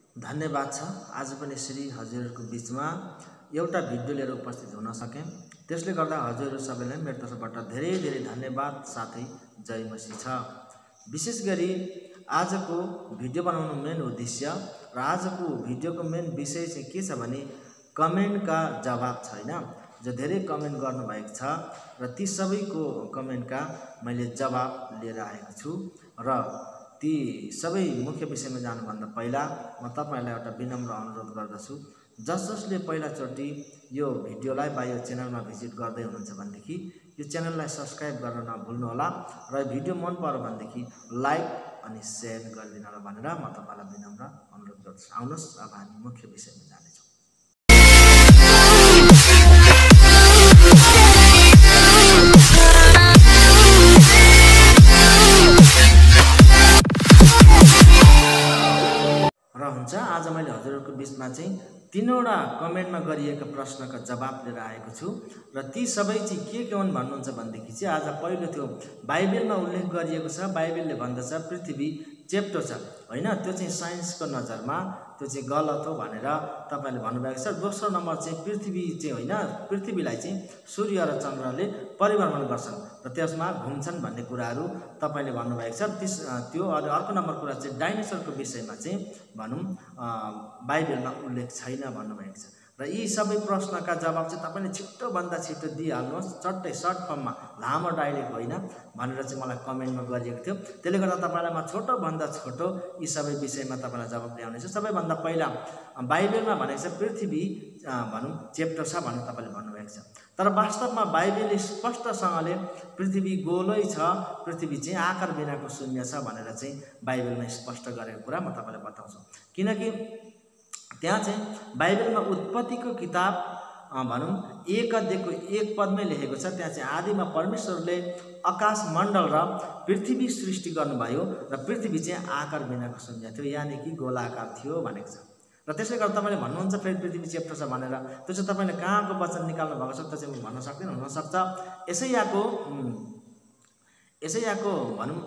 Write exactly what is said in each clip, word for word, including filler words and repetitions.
धन्यवाद छ। आज पनि श्री हजुरहरूको बिचमा एउटा भिडियो लिएर उपस्थित हुन सकेँ। त्यसले गर्दा हजुरहरू सबैलाई मेरो तर्फबाट धेरै धेरै धन्यवाद साथै जय मसी छ। विशेष गरी आजको भिडियो बनाउनु मेन उद्देश्य र आजको भिडियोको मेन विषय चाहिँ के छ भने कमेन्टका जवाब छैन, जो धेरै कमेन्ट गर्नुभएको छ र ती सबैको कमेन्टका मैले जवाब लिएर आएको छु र ती सबै मुख्य विषयमा जानुभन्दा पहिला म तपाईहरुलाई एउटा विनम्र अनुरोध गर्दछु। जस जसले पहिलाचोटि यो भिडियोलाई वा यो च्यानलमा भिजिट गर्दै हुनुहुन्छ भनेदेखि यो च्यानललाई सब्स्क्राइब गर्न नभुल्नु होला र भिडियो मन पर्यो भनेदेखि लाइक अनि शेयर गरिदिनु होला भनेर म तपाईलाई विनम्र अनुरोध गर्दछु। आउनुहोस् अब हामी मुख्य विषयमा जानेछौँ। र हुन्छ आज मैले हजुरहरूको बीचमा चाहिँ तीनवटा कमेन्टमा गरिएका प्रश्नका जवाब लिएर आएको छु र ती सबै चाहिँ के के हुन् भन्नुहुन्छ भनेदेखि चाहिँ आज पहिलो थियो बाइबलमा उल्लेख गरिएको छ, बाइबलले भन्दछ पृथ्वी चेप्टो छ हैन, त्यो चाहिँ साइन्सको नजरमा त्यो चाहिँ गलत हो भनेर तपाईले भन्नुभएको छ। दोस्रो नम्बर चाहिँ पृथ्वी चाहिँ हैन, पृथ्वीलाई चाहिँ सूर्य र चन्द्रले परिभ्रमण गर्छन् र त्यसमा घुम्छन् भन्ने कुराहरू तपाईले भन्नुभएको छ। त्यस त्यो अर्को नम्बर कुरा चाहिँ डाइनोसरको विषयमा चाहिँ भनौं बाइबलमा उल्लेख छैन भन्नुभएको छ र यी सबै प्रश्नका जवाब चाहिँ तपाईले छिटो भन्दा छिटो दिइहाल्नुहोस्, चट्टै सर्ट फर्ममा, लामो डाइलेक्ट होइन भनेर चाहिँ मलाई कमेन्टमा गरिएको थियो। त्यसले गर्दा तपाईलाई म छोटो भन्दा छोटो यी सबै विषयमा तपाईलाई जवाब ल्याउनेछु। सबैभन्दा पहिला बाइबलमा भनेको छ पृथ्वी भनौं चेप्टो छ भनेर तपाईले भन्नुभएको छ, तर वास्तवमा बाइबलले स्पष्टसँगले पृथ्वी गोलै छ, पृथ्वी चाहिँ आकार बिनाको शून्य छ भनेर चाहिँ बाइबलमा स्पष्ट गरेको कुरा म तपाईलाई बताउँछु। किनकि त्यहाँ चाहिँ बाइबलमा उत्पत्तिको किताब भनौं एक अध्यायको एक पदमै लेखेको छ। त्यहाँ चाहिँ आदिमा परमेश्वरले आकाश मण्डल र पृथ्वी सृष्टि गर्नुभयो र पृथ्वी चाहिँ आकार बिनाको शून्य थियो, यानी कि गोलाकार थियो भनेको छ। र त्यसले गर्दा तपाईले भन्नुहुन्छ फेरि पृथ्वी चेप्टो छ भनेर, त्यो चाहिँ तपाईले कहाँको वचन निकाल्नु भएको छ त्यो चाहिँ म भन्न सक्दिनँ। हुन सक्छ यसैयाको यसैयाको भनौं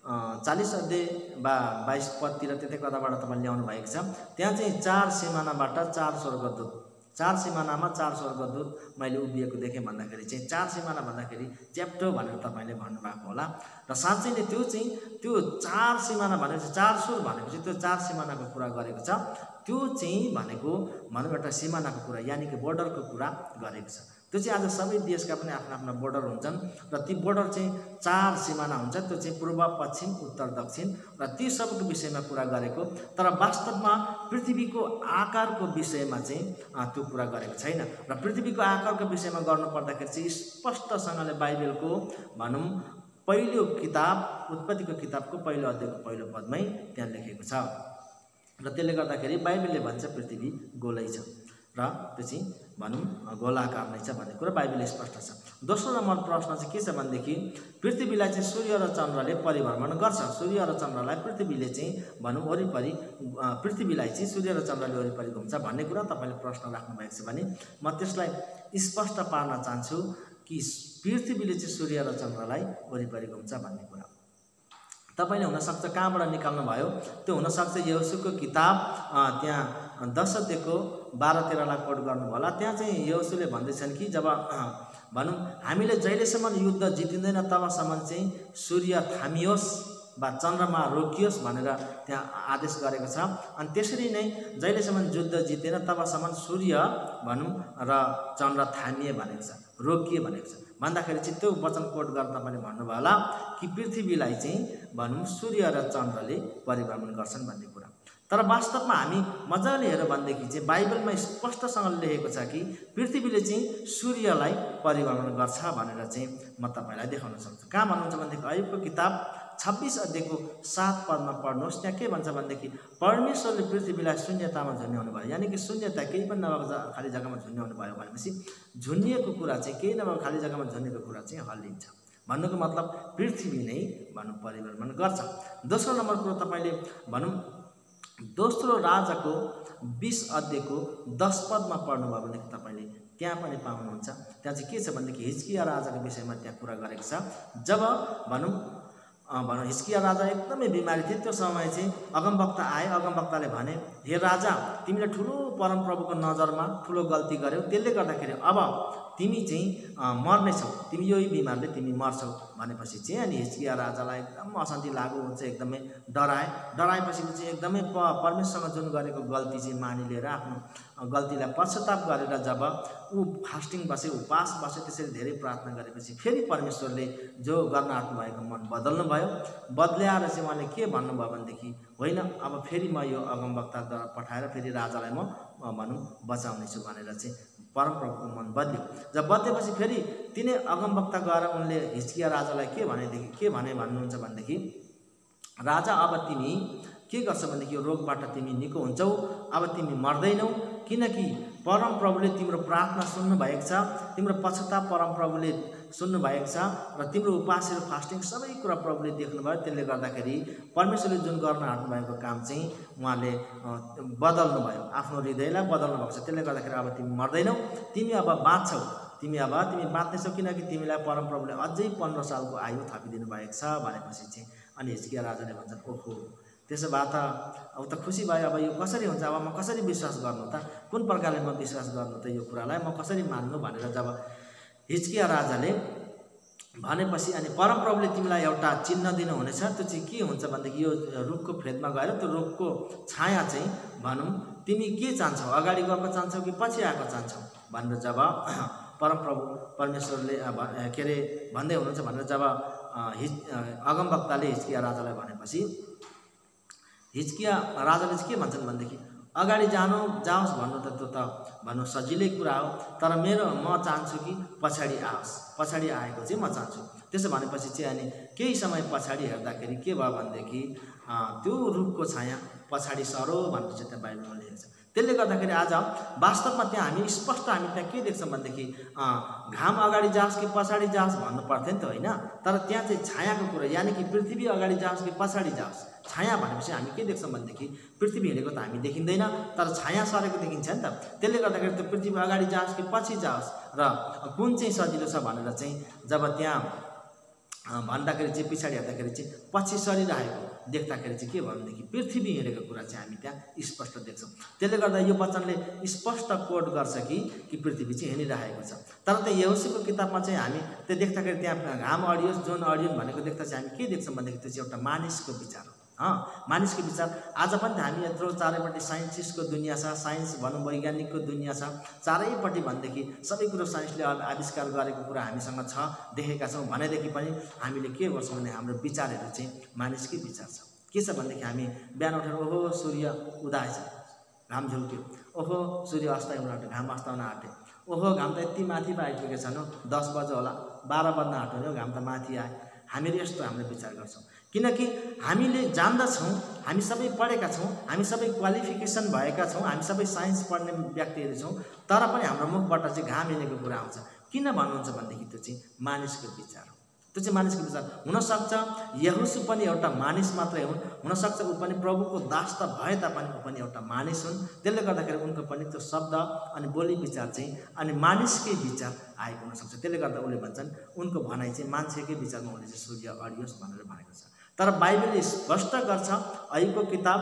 चालीस अध्याय वा बाइस पदतिर त्यतै कताबाट तपाईले ल्याउनु भएको छ। त्यहाँ चाहिँ चार सिमानाबाट चार स्वर्गदूत, चार सिमानामा चार स्वर्गदूत मैले उभिएको देखेँ भन्दाखेरि चाहिँ चार सिमाना भन्दाखेरि चेप्टो भनेर तपाईले भन्नुभएको होला र साँच्चै नै त्यो चाहिँ त्यो चार सिमाना भनेपछि चार सुर भनेको चाहिँ त्यो चार सिमानाको कुरा गरेको छ। त्यो चाहिँ भनेको भनौं एउटा सिमानाको कुरा यानी कि बोर्डरको कुरा गरेको छ। त्यो चाहिँ आज सबै देशका पनि आफ्ना आफ्ना बोर्डर हुन्छन् र ती बोर्डर चाहिँ चार सिमाना हुन्छ, त्यो चाहिँ पूर्व पश्चिम उत्तर दक्षिण र ती सबको विषयमा कुरा गरेको, तर वास्तवमा पृथ्वीको आकारको विषयमा चाहिँ त्यो कुरा गरेको छैन। र पृथ्वीको आकारको विषयमा गर्नुपर्दाखेरि चाहिँ स्पष्टसँगले बाइबलको भनौं पहिलो किताब उत्पत्तिको किताबको पहिलो अध्यायको पहिलो पदमै त्यहाँ लेखेको छ र त्यसले गर्दाखेरि बाइबलले भन्छ पृथ्वी गोलै छ र त्यो चाहिँ भनौं गोलाकार नै छ भन्ने कुरा बाइबलले स्पष्ट छ। दोस्रो नम्बर प्रश्न चाहिँ के छ भनेदेखि पृथ्वीलाई चाहिँ सूर्य र चन्द्रले परिभ्रमण गर्छ, सूर्य र चन्द्रलाई पृथ्वीले चाहिँ भनौं वरिपरि पृथ्वीलाई चाहिँ सूर्य र चन्द्रले वरिपरि घुम्छ भन्ने कुरा तपाईले प्रश्न राख्नु भएको छ भने म त्यसलाई स्पष्ट पार्न चाहन्छु कि पृथ्वीले चाहिँ सूर्य र चन्द्रलाई वरिपरि घुम्छ भन्ने कुरा तपाईले हुन सक्छ कहाँबाट निकाल्नु भयो, त्यो हुन सक्छ यहोशूको किताब त्यहाँ दश अध्यायको बाह्र तेह्रलाई कोट गर्नु होला। त्यहाँ चाहिँ यहोशूले भन्दैछन् कि जब भनौं हामीले जहिलेसम्म युद्ध जितिँदैन तबसम्म चाहिँ सूर्य थामियोस् वा चन्द्रमा रोकियोस् भनेर त्यहाँ आदेश गरेको छ। अनि त्यसरी नै जहिलेसम्म युद्ध जितेन तबसम्म सूर्य भनौं र चन्द्र थामिए भनेको छ, रोकिए भनेको छ भन्दाखेरि चाहिँ त्यो वचन कोट गर्न तपाईले भन्नुभयो होला कि पृथ्वीलाई चाहिँ भनौं सूर्य र चन्द्रले परिभ्रमण गर्छन् भन्ने कुरा। तर वास्तवमा हामी मजाले हेर्यो भनेदेखि चाहिँ बाइबलमा स्पष्टसँग लेखेको छ कि पृथ्वीले चाहिँ सूर्यलाई परिभ्रमण गर्छ भनेर चाहिँ म तपाईलाई देखाउन सक्छु। कहाँ भन्नुहुन्छ भनेदेखि अयुबको किताब छब्बीस अध्यायको सात पदमा पढ्नुहोस्। त्यहाँ के भन्छ भनेदेखि परमेश्वरले पृथ्वीलाई शून्यतामा झुन्याउनु भयो, यानी कि शून्यता केही पनि नभएको खाली जग्गामा झुन्याउनु भयो भनेपछि झुन्निएको कुरा चाहिँ केही नभएको खाली जग्गामा झुन्नेको कुरा चाहिँ हल्लिन्छ भन्नुको मतलब पृथ्वी नै भनौं परिभ्रमण गर्छ। दोस्रो नम्बर कुरो तपाईले भनौं दोस्रो राजाको बीस अध्यायको दस पदमा पढ्नुभयो भने तपाईले त्यहाँ पनि पाउनुहुन्छ। त्यहाँ चाहिँ के छ भनेदेखि हिजकिया राजाको विषयमा त्यहाँ कुरा गरेको छ। जब भनौं भनौँ हिजकिया राजा एकदमै बिमारी थिए। त्यो समय चाहिँ अगमवक्ता आए। अगमवक्ताले भने, हे राजा, तिमीले ठुलो परमप्रभुको नजरमा ठुलो गल्ती गर्यौ, त्यसले गर्दाखेरि अब तिमी चाहिँ मर्नेछौ, तिमी यही बिमारले तिमी मर्छौ भनेपछि चाहिँ अनि हिजकिया राजालाई एकदम अशान्ति लाग्यो, हुन्छ एकदमै डराए। डराएपछि चाहिँ एकदमै प परमेश्वरसँग जुन गरेको गल्ती चाहिँ मानिलिएर आफ्नो गल्तीलाई पश्चाताप गरेर जब ऊ फास्टिङ बसे, उपवास बसे, त्यसरी धेरै प्रार्थना गरेपछि फेरि परमेश्वरले जो गर्न आँट्नु भएको मन बदल्नु भयो। बदल्याएर चाहिँ उहाँले के भन्नुभयो भनेदेखि, होइन अब फेरि म यो अगमवक्ता पठाएर फेरि राजालाई म भनौँ बचाउनेछु भनेर चाहिँ परमप्रभुको मन बद्ल्यो। जब बदलेपछि फेरि तिनै अगमवक्ता गएर उनले हिजकिया राजालाई के भनेदेखि के भने भन्नुहुन्छ भनेदेखि, राजा अब तिमी के गर्छौ भनेदेखि यो रोगबाट तिमी निको हुन्छौ, अब तिमी मर्दैनौ, किनकि परमप्रभुले तिम्रो प्रार्थना सुन्नु भएको छ, तिम्रो पश्चाताप परमप्रभुले सुन्नु भएको छ र तिम्रो उपवास र फास्टिङ सबै कुरा प्रभुले देख्नुभयो। त्यसले गर्दाखेरि परमेश्वरले जुन गर्न आँट्नु भएको काम चाहिँ उहाँले बदल्नु भयो, आफ्नो हृदयलाई बदल्नु भएको छ। त्यसले गर्दाखेरि अब तिमी मर्दैनौ, तिमी अब बाँच्छौ, तिमी अब तिमी बाँच्नेछौ, किनकि तिमीलाई परमप्रभुले अझै पन्ध्र सालको आयु थपिदिनु भएको छ भनेपछि चाहिँ अनि हिजकिया राजाले भन्छन्, ओहो त्यसो भए त अब त खुसी भयो, अब यो कसरी हुन्छ, अब म कसरी विश्वास गर्नु त, कुन प्रकारले म विश्वास गर्नु त, यो कुरालाई म कसरी मान्नु भनेर जब हिजकिया राजाले भनेपछि अनि परमप्रभुले तिमीलाई एउटा चिन्ह दिनुहुनेछ। त्यो चाहिँ के हुन्छ भनेदेखि यो रुखको फेदमा गएर त्यो रुखको छाया चाहिँ भनौँ तिमी के चाहन्छौ, अगाडि गएको चाहन्छौ कि पछि आएको चाहन्छौ भनेर जब परमप्रभु परमेश्वरले के अरे भन्दै हुनुहुन्छ भनेर जब हिज अगमवक्ताले हिजकिया राजालाई भनेपछि हिजकिया राजाले चाहिँ के भन्छन् भनेदेखि, अगाडि जानु जाओस् भन्नु त त्यो त भन्नु सजिलै कुरा हो, तर मेरो म चाहन्छु कि पछाडि आओस्, पछाडि आएको चाहिँ म चाहन्छु। त्यसो भनेपछि चाहिँ अनि केही समय पछाडि हेर्दाखेरि के भयो भनेदेखि त्यो रुखको छाया पछाडि सरो भनेर चाहिँ त्यहाँ बाइबलमा लेखेको छ। त्यसले गर्दाखेरि आज वास्तवमा त्यहाँ हामी स्पष्ट हामी त्यहाँ के देख्छौँ भनेदेखि घाम अगाडि जाओस् कि पछाडि जाओस् भन्नु पर्थ्यो नि त, होइन, तर त्यहाँ चाहिँ छायाको कुरा, यानि कि पृथ्वी अगाडि जाओस् कि पछाडि जाओस्। छाया भनेपछि हामी के देख्छौँ भनेदेखि पृथ्वी हिँडेको त हामी देखिँदैन, तर छाया सरेको देखिन्छ नि त। त्यसले गर्दाखेरि त्यो पृथ्वी अगाडि जाओस् कि पछि जाओस् र कुन चाहिँ सजिलो छ भनेर चाहिँ जब त्यहाँ भन्दाखेरि चाहिँ पछाडि हेर्दाखेरि चाहिँ पछि सरिरहेको देख्दाखेरि चाहिँ के भयो भनेदेखि पृथ्वी हिँडेको कुरा चाहिँ हामी त्यहाँ स्पष्ट देख्छौँ। त्यसले गर्दा यो वचनले स्पष्ट कोड गर्छ कि कि पृथ्वी चाहिँ हिँडिरहेको छ। तर त्यो यहोशूको किताबमा चाहिँ हामी त्यो देख्दाखेरि त्यहाँ घाम अडियोस् जुन अडियोन् भनेको देख्दा चाहिँ हामी के देख्छौँ भनेदेखि त्यो चाहिँ एउटा मानिसको विचार हो। अँ मानिसको विचार आज पनि हामी यत्रो चारैपट्टि साइन्टिस्टको दुनियाँ छ, साइन्स भनौँ वैज्ञानिकको दुनियाँ छ, चारैपट्टि भनेदेखि सबै कुरो साइन्सले आविष्कार गरेको कुरा हामीसँग छ, देखेका छौँ भनेदेखि पनि हामीले के गर्छौँ भने हाम्रो विचारहरू चाहिँ मानिसकै विचार छ। के छ भनेदेखि हामी बिहान उठेर ओहो सूर्य उदाएछ, घाम झुल्क्यो, ओहो सूर्य अस्ताउन आँट्यो, घाम अस्ताउन आँट्यो, ओहो घाम त यति माथि पो आइपुगेको छ न, दस बजे होला, बाह्र बज्न आँट्यो नि, घाम त माथि आयो। हामीहरू यस्तो हामीले विचार गर्छौँ किनकि हामीले जान्दछौँ, हामी सबै पढेका छौँ, हामी सबै क्वालिफिकेसन भएका छौँ, हामी सबै साइन्स पढ्ने व्यक्तिहरू छौँ, तर पनि हाम्रो मुखबाट चाहिँ घाम हिँडेको कुरा आउँछ। किन भन्नुहुन्छ भनेदेखि त्यो चाहिँ मानिसको विचार हो, त्यो चाहिँ मानिसको विचार हुनसक्छ। यहोशू पनि एउटा मानिस मात्रै हुन्, हुनसक्छ ऊ पनि प्रभुको दास त भए तापनि ऊ पनि एउटा मानिस हुन्। त्यसले गर्दाखेरि उनको पनि त्यो शब्द अनि बोली विचार चाहिँ अनि मानिसकै विचार आएको हुनसक्छ। त्यसले गर्दा उसले भन्छन् उनको भनाइ चाहिँ मान्छेकै विचारमा उसले चाहिँ सूर्य अडियोस् भनेर भनेको छ। तर बाइबलले स्पष्ट गर्छ अय्युबको किताब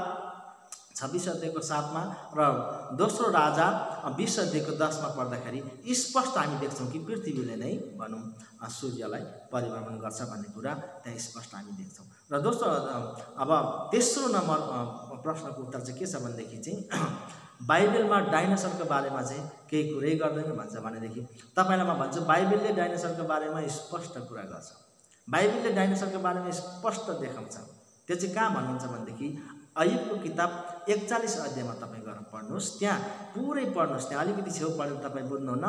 छब्बिस अध्यायको सातमा र दोस्रो राजा बिस अध्यायको दसमा पढ्दाखेरि स्पष्ट हामी देख्छौँ कि पृथ्वीले नै भनौँ सूर्यलाई परिभ्रमण गर्छ भन्ने कुरा त्यहाँ स्पष्ट हामी देख्छौँ। र दोस्रो अब तेस्रो नम्बर प्रश्नको उत्तर चाहिँ के छ भनेदेखि चाहिँ बाइबलमा डाइनोसरको बारेमा चाहिँ केही कुरै गर्दैन भन्छ भनेदेखि तपाईँलाई म भन्छु बाइबलले डाइनोसरको बारेमा स्पष्ट कुरा गर्छ, बाइबलले डाइनोसरको बारेमा स्पष्ट देखाउँछ। त्यो चाहिँ कहाँ भन्नुहुन्छ भनेदेखि अय्युबको किताब एकचालिस अध्यायमा तपाईँ गएर पढ्नुहोस्, त्यहाँ पुरै पढ्नुहोस्, त्यहाँ अलिकति छेउ पढेर तपाईँ बुझ्नुहुन्न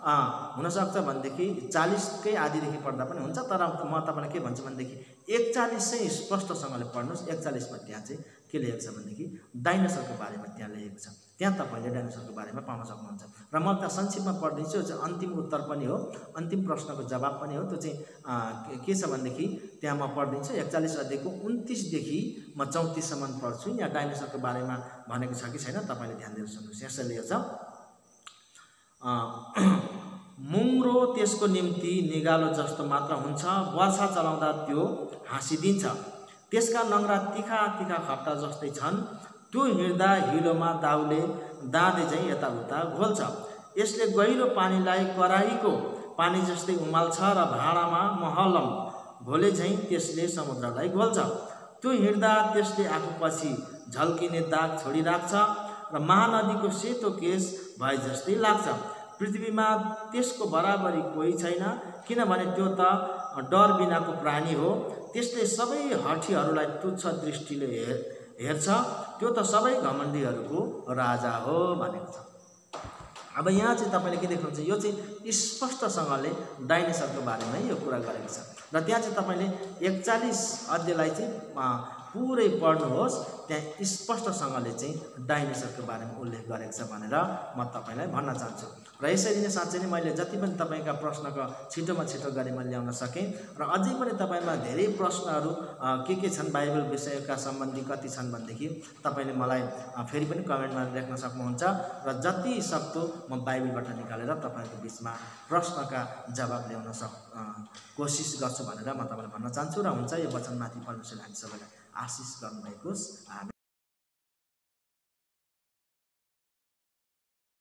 हुनसक्छ भनेदेखि चालिसकै आधीदेखि पढ्दा पनि हुन्छ, तर म तपाईँलाई के भन्छु भनेदेखि एकचालिस चाहिँ स्पष्टसँगले पढ्नुहोस्। एकचालिसमा त्यहाँ चाहिँ के लेखेको छ भनेदेखि डाइनोसरको बारेमा त्यहाँ लेखेको छ, त्यहाँ तपाईँले डाइनोसरको बारेमा पाउन सक्नुहुन्छ। र म त्यहाँ संक्षिप्तमा पढिदिन्छु, त्यो चाहिँ अन्तिम उत्तर पनि हो, अन्तिम प्रश्नको जवाब पनि हो। त्यो चाहिँ के छ भनेदेखि त्यहाँ म पढिदिन्छु एकचालिस अध्यायको उन्तिसदेखि म चौतिससम्म पढ्छु। यहाँ डाइनोसरको बारेमा भनेको छ कि छैन तपाईँले ध्यान दिएर सुन्नुहोस्। यसरी लेखेको छ मुङ्रो त्यसको निम्ति निगालो जस्तो मात्र हुन्छ, वर्षा चलाउँदा त्यो हाँसिदिन्छ। त्यसका नङ्ग्रा तिखा तिखा खट्टा जस्तै छन्, त्यो हिँड्दा हिलोमा दाउले दाँदे झैँ यताउता घोल्छ। यसले गहिरो पानीलाई कराहीको पानी जस्तै उमाल्छ र भाँडामा महलम घोले झैँ त्यसले समुद्रलाई घोल्छ। त्यो हिँड्दा त्यसले आफूपछि झल्किने दाग छोडिराख्छ र महानदीको सेतो केस भए जस्तै लाग्छ। पृथ्वीमा त्यसको बराबरी कोही छैन, किनभने त्यो त डर बिनाको प्राणी हो। त्यसले सबै हठीहरूलाई तुच्छ दृष्टिले हेर हेर्छ त्यो त सबै घमण्डीहरूको राजा हो भनेको छ। अब यहाँ चाहिँ तपाईँले के देख्नुहुन्छ, यो चाहिँ स्पष्टसँगले डाइनेसरको बारेमा यो कुरा गरेको छ र त्यहाँ चाहिँ तपाईँले एकचालिस अध्यायलाई चाहिँ पुरै पढ्नुहोस्, त्यहाँ स्पष्टसँगले चाहिँ डाइनेसरको बारेमा उल्लेख गरेको छ भनेर म तपाईँलाई भन्न चाहन्छु। र यसरी नै साँच्चै नै मैले जति पनि तपाईँका प्रश्नको छिटोमा छिटो गरी मैले ल्याउन सकेँ र अझै पनि तपाईँमा धेरै प्रश्नहरू के के छन् बाइबल विषयका सम्बन्धी कति छन् भनेदेखि तपाईँले मलाई फेरि पनि कमेन्टमा लेख्न सक्नुहुन्छ र जति सक्दो म बाइबलबाट निकालेर तपाईँको बिचमा प्रश्नका जवाब ल्याउन सक कोसिस गर्छु भनेर म तपाईँलाई भन्न चाहन्छु। र हुन्छ यो वचनमाथि परमेश्वरले हामी सबैलाई आशिष गर्नुभएको होस्।